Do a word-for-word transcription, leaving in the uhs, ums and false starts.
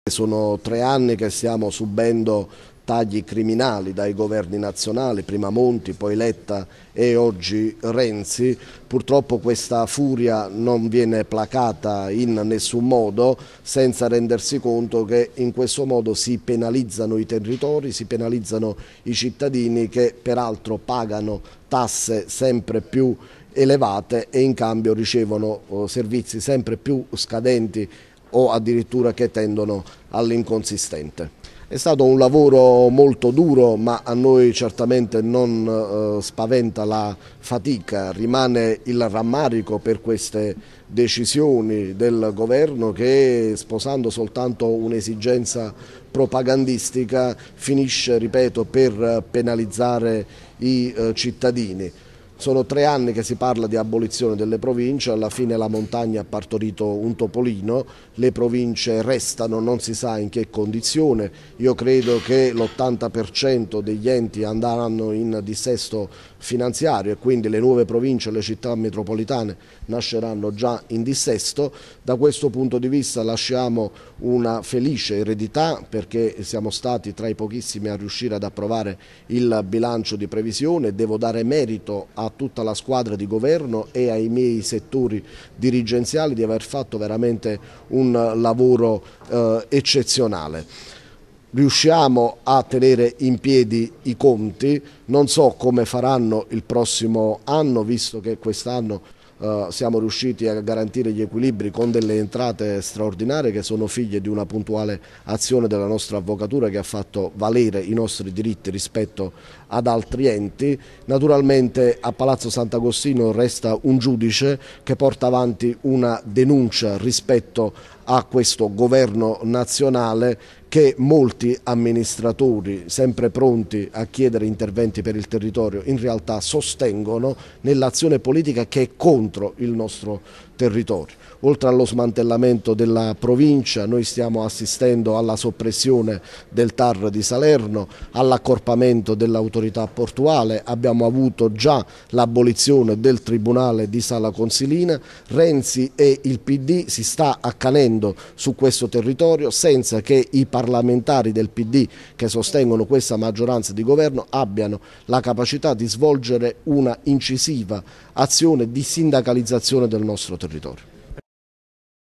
Sono tre anni che stiamo subendo tagli criminali dai governi nazionali, prima Monti, poi Letta e oggi Renzi. Purtroppo questa furia non viene placata in nessun modo, senza rendersi conto che in questo modo si penalizzano i territori, si penalizzano i cittadini che peraltro pagano tasse sempre più elevate e in cambio ricevono servizi sempre più scadenti o addirittura che tendono all'inconsistente. È stato un lavoro molto duro, ma a noi certamente non eh, spaventa la fatica, rimane il rammarico per queste decisioni del governo che, sposando soltanto un'esigenza propagandistica, finisce, ripeto, per penalizzare i eh, cittadini. Sono tre anni che si parla di abolizione delle province, alla fine la montagna ha partorito un topolino, le province restano, non si sa in che condizione. Io credo che l'ottanta per cento degli enti andranno in dissesto finanziario e quindi le nuove province e le città metropolitane nasceranno già in dissesto. Da questo punto di vista lasciamo una felice eredità, perché siamo stati tra i pochissimi a riuscire ad approvare il bilancio di previsione. Devo dare merito a tutta la squadra di governo e ai miei settori dirigenziali di aver fatto veramente un lavoro eh, eccezionale. Riusciamo a tenere in piedi i conti, non so come faranno il prossimo anno, visto che quest'anno Uh, siamo riusciti a garantire gli equilibri con delle entrate straordinarie che sono figlie di una puntuale azione della nostra avvocatura che ha fatto valere i nostri diritti rispetto ad altri enti. Naturalmente a Palazzo Sant'Agostino resta un giudice che porta avanti una denuncia rispetto a questo governo nazionale che molti amministratori, sempre pronti a chiedere interventi per il territorio, in realtà sostengono nell'azione politica che è contro il nostro territorio. Oltre allo smantellamento della provincia, noi stiamo assistendo alla soppressione del T A R di Salerno, all'accorpamento dell'autorità portuale, abbiamo avuto già l'abolizione del Tribunale di Sala Consilina. Renzi e il P D si sta accanendo su questo territorio senza che i parlamentari del P D che sostengono questa maggioranza di governo abbiano la capacità di svolgere una incisiva azione di sindacalizzazione del nostro territorio.